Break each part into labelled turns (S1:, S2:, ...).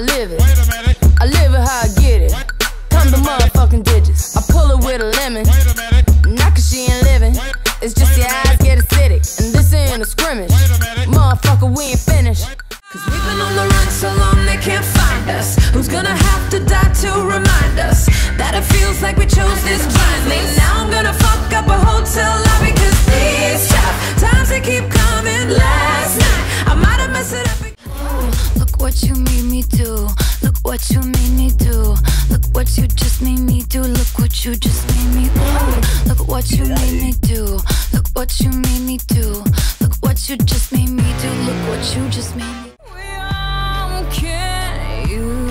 S1: live it. I live it how I get it. Come the motherfucking digits. I pull it with a lemon. Not cause she ain't living. It's just your eyes get acidic. And this ain't a scrimmage. Motherfucker, we ain't finished.
S2: Cause we've been on the run so long they can't find us. Who's gonna have to die to remind us that it feels like we chose this blindly? Now I'm gonna fuck up a hotel lobby. Cause these tough times they keep coming. Last night I might have messed it up.
S3: Look what you made me do. Look what you made me do. Look what you just made me do. Look what you just made me do. Look what you made me do. Look what you made me do. Look what you just made me do. Look what you just made me do.
S2: We all can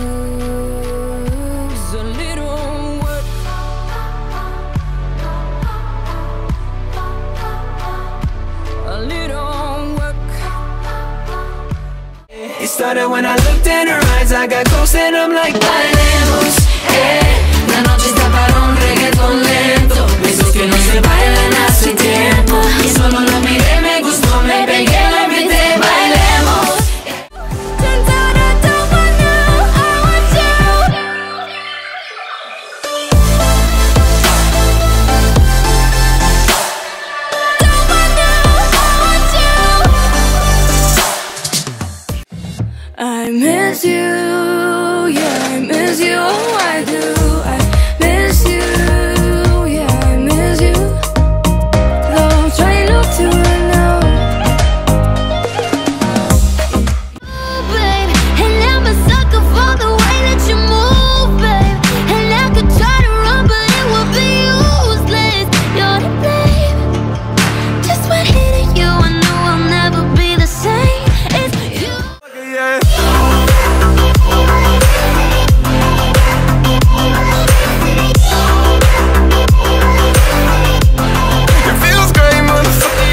S2: use a little work. A little work.
S4: It started when I looked in her eyes. I got close and I'm like, bailemos, la noche está para un reggaeton lento. Besos que no se bailan hace tiempo. Y solo la miré, me gustó, me pegué, la invité, bailemos.
S3: Turns out I don't want you, I want you. Don't want you, I want you. I miss you, yeah, I miss you, oh I do. I miss you, yeah, I miss you. Though I'm trying not to right now. Oh, babe, and I'm a sucker for the way that you move, babe. And I could try to run, but it would be useless. You're the blame. Just when hitting you, I know I'll never be the same. It's you.
S5: It feels great, motherfucker,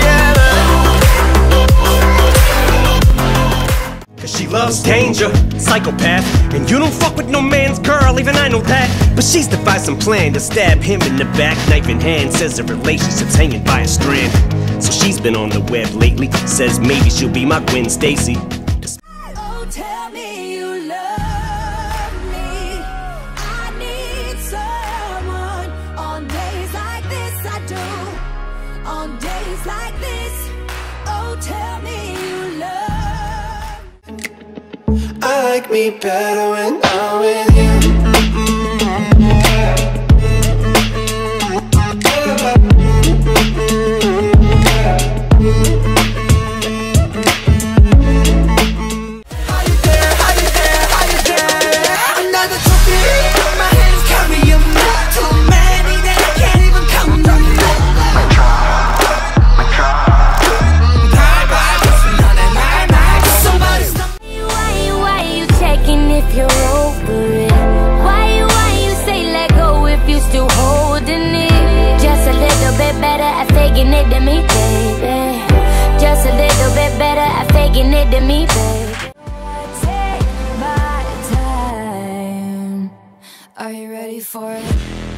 S5: yeah. Cause she loves danger, psychopath. And you don't fuck with no man's girl, even I know that. But she's devised some plan to stab him in the back, knife in hand. Says the relationship's hanging by a strand. So she's been on the web lately. Says maybe she'll be my Gwen Stacy.
S2: Oh, tell me you love me. I need someone. On days like this I do. On days like this. Oh, tell me you love.
S4: I like me better when I'm with you.
S2: Another trophy. My hands carry a lot too many that I can't even count them. Somebody stop.
S3: Why you checking if you're over it? Why you say let go if you still holding it? Just a little bit better at faking it than me, baby. Just a little bit better at faking it than me, baby. Take my time. Are you ready for it?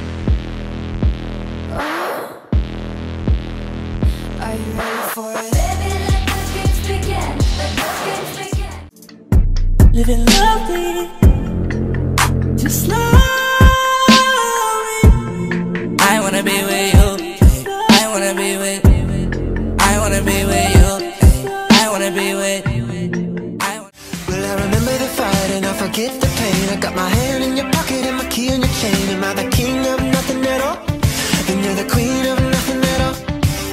S3: Are you ready for it? Baby, let the games begin. Let the games begin.
S4: Living lovely, just love me.
S6: I wanna be with you. I wanna be with. I wanna be with you. I wanna be with.
S4: Well, I remember the fight and I forget the pain. I got my hand in your pocket and my key in your chain. Am I the king of nothing at all? Then you're the queen of nothing at all.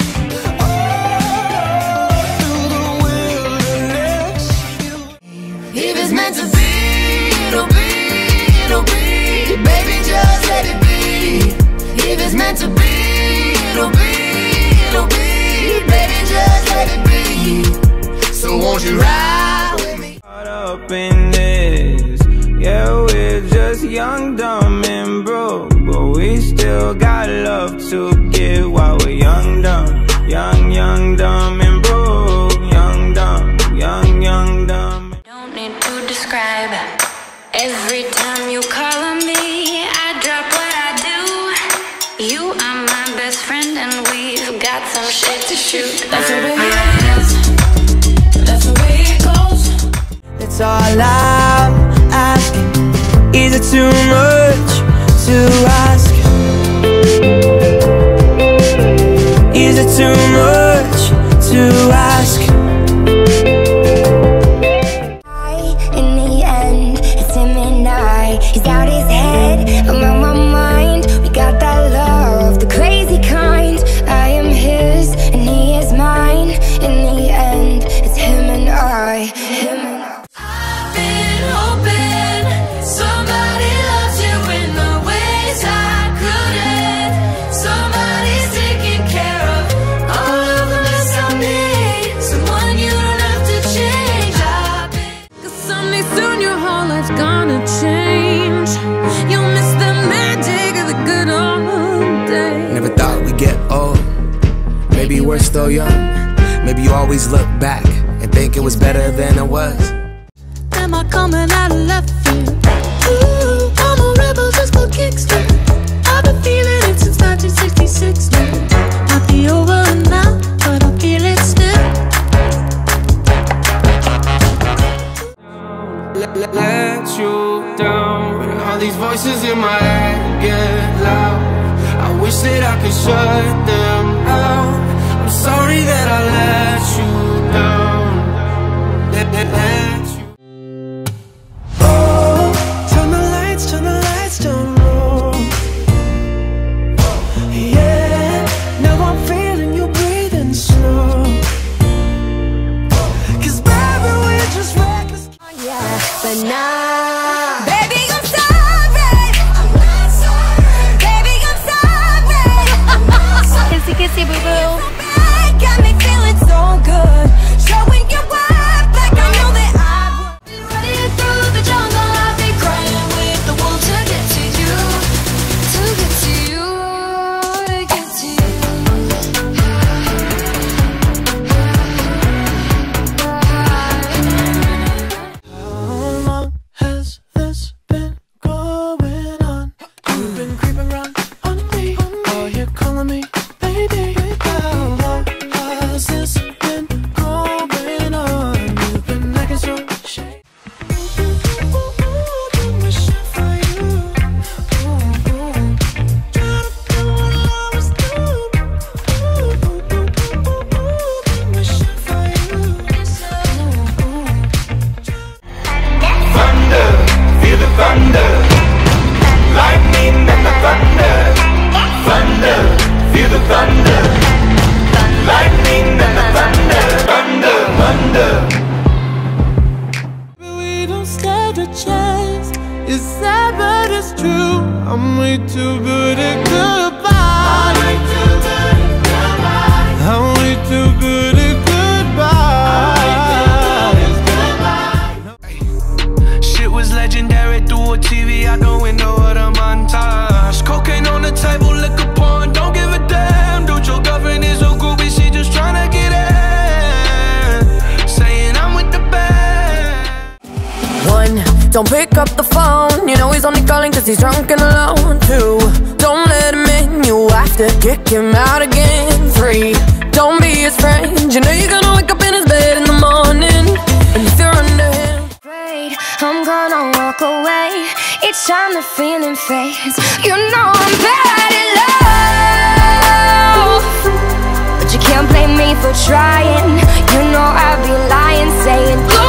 S4: Through the wilderness,
S2: If it's meant to be, it'll be, it'll be. Baby, just let it be. If it's meant to be, it'll be, it'll be. Baby, just let it be. So won't you ride with me?
S7: Caught up in this, yeah, we're just young, dumb, and broke, but we still got love to give while we're young, dumb, young, dumb, and broke, young, dumb, young, dumb.
S3: Don't need to describe. Every time you call on me, I drop what I do. You are my best friend and we've got some shit to shoot.
S2: That's the way it is. That's the way it goes.
S4: it's all I'm asking.
S7: it too much to ask? Is it too much to ask?
S3: In the end, it's him and I. He's out his head, I'm out my mind. We got that love, the crazy kind. I am his and he is mine. In the end, it's him and I. Him and I.
S4: I've been hoping somebody loves you in the ways I couldn't. Somebody's taking care of all of the mess I made. Someone you don't have to change. I've been 'cause someday soon your whole life's gonna change. You'll miss the magic of the good old days.
S6: Never thought we'd get old. Maybe we're still young. Maybe you always look back and think it was better than it was.
S4: Am I coming out of left field? Ooh, I'm a rebel just for kicks. I've been feeling it since 1966 now. Might be over now, but I feel it still.
S7: Let you down. When all these voices in my head get loud, I wish that I could shut them out. I'm sorry that I let you down. Let you. Oh, turn the lights down low. Yeah, now I'm feeling you breathing slow. 'Cause baby, we're just reckless.
S3: Yeah, but now,
S1: Baby, I'm sorry.
S3: I'm not sorry.
S1: Baby, I'm sorry.
S3: I'm not sorry.
S1: Kissy, kissy, boo boo. Got me feeling so good. Showing you up like I know that I would.
S4: Been running through the jungle, I've been crying with the wolves to get to you, to get to you, to get to you.
S7: How long has this been going on? You've been creeping around on me. Oh, you're calling me baby. How long has this been going on? You've been acting so shady. Wishing for you. Trying to do what I always do. Wishing for you. Thunder, feel the thunder. Lightning and the thunder. Thunder, feel the thunder. Lightning and the thunder. Thunder, thunder. We don't stand a chance. It's sad but it's true. I'm way too good at goodbye. I'm way too good at goodbye. I'm way too good at goodbye. Shit was legendary through a TV out the window of the montage. Cocaine on the table, liquor porn, don't give a damn. Dude, your girlfriend is a groupie, she just tryna get in. Saying I'm with the band.
S1: 1, don't pick up the phone. You know he's only calling 'cause he's drunk and alone. 2, don't let him in. You have to kick him out again. 3, don't be his friend. You know you're gonna wake up in his bed in the morning. And if you're under him,
S3: I'm gonna walk away each time the feeling fades. You know I'm bad at love, but you can't blame me for trying. You know I'd be lying saying